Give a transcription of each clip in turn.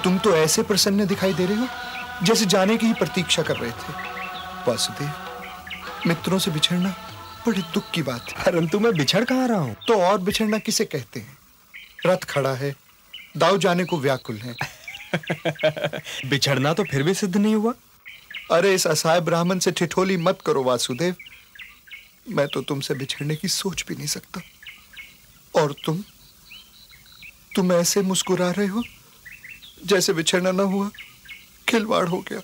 तुम तो ऐसे प्रसन्न दिखाई दे रहे हो जैसे जाने की ही प्रतीक्षा कर रहे थे। वासुदेव, मित्रों से बिछड़ना बड़े दुख की बात है। परंतु मैं बिछड़ कहाँ रहा हूं? तो और बिछड़ना किसे कहते हैं? रथ खड़ा है, दाव जाने को व्याकुल है। बिछड़ना तो फिर भी सिद्ध नहीं हुआ। अरे इस असहाय ब्राह्मण से ठिठोली मत करो वासुदेव। मैं तो तुमसे बिछड़ने की सोच भी नहीं सकता। और तुम ऐसे मुस्कुरा रहे हो जैसे बिछड़ना ना हुआ, खिलवाड़ हो गया।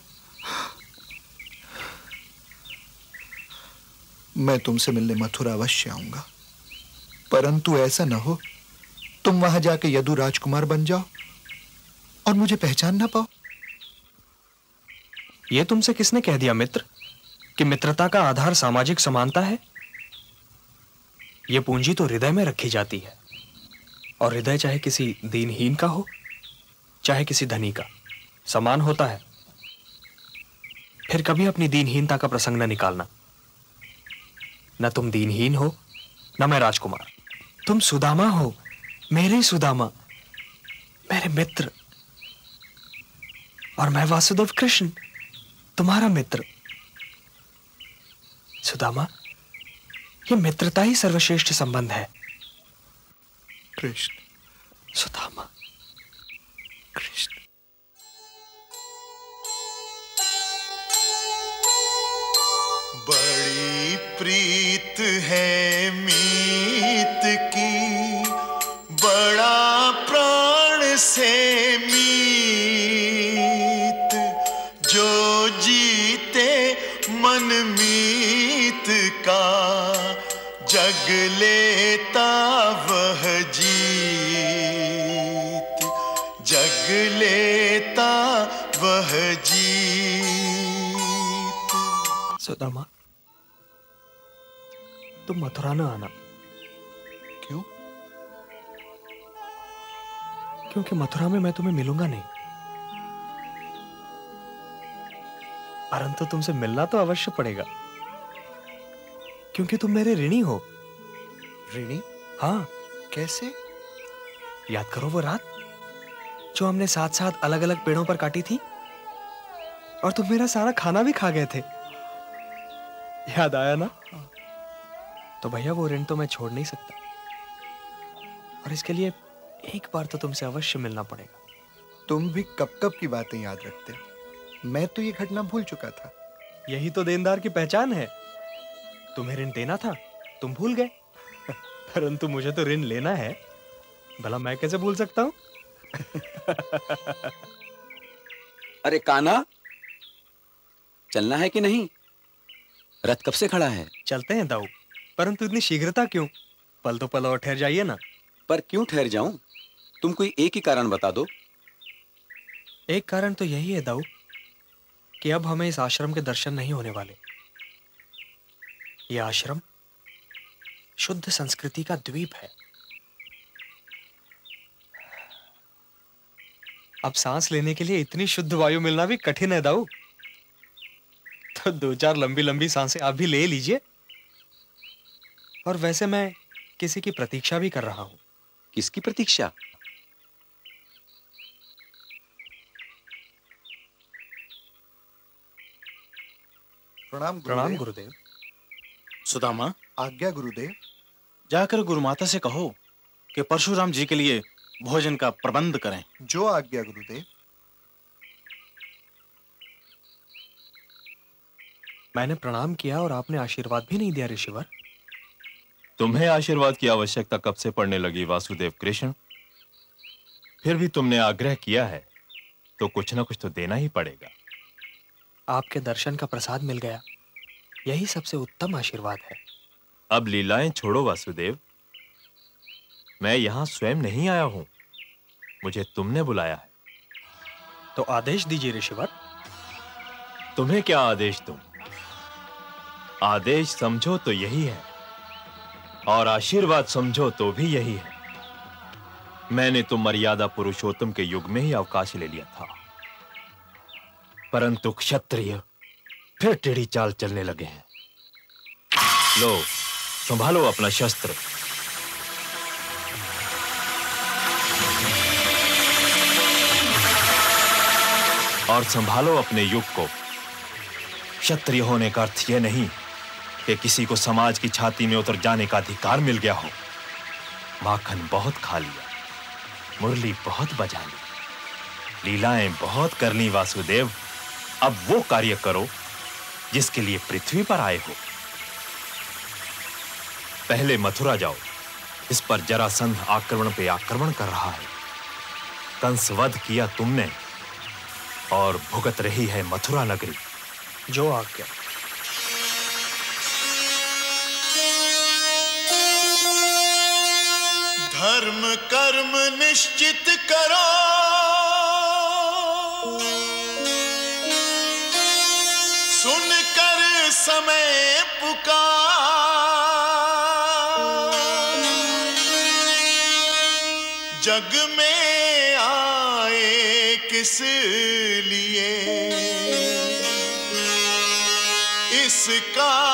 मैं तुमसे मिलने मथुरा अवश्य आऊंगा, परंतु ऐसा ना हो तुम वहां जाके यदु राजकुमार बन जाओ और मुझे पहचान ना पाओ। यह तुमसे किसने कह दिया मित्र कि मित्रता का आधार सामाजिक समानता है? यह पूंजी तो हृदय में रखी जाती है, और हृदय चाहे किसी दीनहीन का हो चाहे किसी धनी का, समान होता है। फिर कभी अपनी दीनहीनता का प्रसंग न निकालना। न तुम दीनहीन हो, न मैं राजकुमार। तुम सुदामा हो, मेरे सुदामा, मेरे मित्र, और मैं वासुदेव कृष्ण, तुम्हारा मित्र। सुदामा, यह मित्रता ही सर्वश्रेष्ठ संबंध है। कृष्ण, सुदामा, कृष्ण। बड़ी प्रीत है मीत की, बड़ा प्राण से मीत, जो जीते मन मीत का, जग लेता वह जीत, जग लेता वह जीत। सुदामा, तुम मथुरा न आना। क्यों? क्योंकि मथुरा में मैं तुम्हें मिलूंगा नहीं, परंतु तुमसे मिलना तो अवश्य पड़ेगा, क्योंकि तुम मेरे ऋणी हो। ऋणी? हाँ। कैसे? याद करो वो रात जो हमने साथ साथ अलग अलग पेड़ों पर काटी थी, और तुम मेरा सारा खाना भी खा गए थे। याद आया ना? तो भैया वो ऋण तो मैं छोड़ नहीं सकता, और इसके लिए एक बार तो तुमसे अवश्य मिलना पड़ेगा। तुम भी कब कब की बातें याद रखते हो। मैं तो ये घटना भूल चुका था। यही तो देनदार की पहचान है। तुम्हें ऋण देना था, तुम भूल गए, परंतु मुझे तो ऋण लेना है, भला मैं कैसे भूल सकता हूं? अरे कान्हा, चलना है कि नहीं? रथ कब से खड़ा है? चलते हैं दाऊ, परंतु इतनी शीघ्रता क्यों? पल तो पल और ठहर जाइए ना। पर क्यों ठहर जाऊं? तुम कोई एक ही कारण बता दो। एक कारण तो यही है दाऊ कि अब हमें इस आश्रम के दर्शन नहीं होने वाले। यह आश्रम शुद्ध संस्कृति का द्वीप है। अब सांस लेने के लिए इतनी शुद्ध वायु मिलना भी कठिन है दाऊ। तो दो चार लंबी लंबी सांसें आप भी ले लीजिए। और वैसे मैं किसी की प्रतीक्षा भी कर रहा हूं। किसकी प्रतीक्षा? प्रणाम गुरुदेव। सुदामा, आज्ञा गुरुदेव। जाकर गुरुमाता से कहो कि परशुराम जी के लिए भोजन का प्रबंध करें। जो आज्ञा गुरुदेव। मैंने प्रणाम किया और आपने आशीर्वाद भी नहीं दिया ऋषिवर। तुम्हें आशीर्वाद की आवश्यकता कब से पड़ने लगी वासुदेव कृष्ण? फिर भी तुमने आग्रह किया है तो कुछ ना कुछ तो देना ही पड़ेगा। आपके दर्शन का प्रसाद मिल गया, यही सबसे उत्तम आशीर्वाद है। अब लीलाएं छोड़ो वासुदेव। मैं यहां स्वयं नहीं आया हूं, मुझे तुमने बुलाया है। तो आदेश दीजिए ऋषिवर। तुम्हें क्या आदेश दूं? आदेश समझो तो यही है, और आशीर्वाद समझो तो भी यही है। मैंने तो मर्यादा पुरुषोत्तम के युग में ही अवकाश ले लिया था, परंतु क्षत्रिय फिर टेढ़ी चाल चलने लगे हैं। लो, संभालो अपना शस्त्र। और संभालो अपने युग को। क्षत्रिय होने का अर्थ यह नहीं कि किसी को समाज की छाती में उतर जाने का अधिकार मिल गया हो। माखन बहुत खा लिया, मुरली बहुत बजा ली, लीलाएं बहुत कर ली वासुदेव। अब वो कार्य करो जिसके लिए पृथ्वी पर आए हो। पहले मथुरा जाओ, इस पर जरासंध आक्रमण पे आक्रमण कर रहा है। कंस वध किया तुमने और भुगत रही है मथुरा नगरी। जो आज्ञा। धर्म कर्म निश्चित करो, सुनकर समय पुकार। जग में आए किस लिए, इसका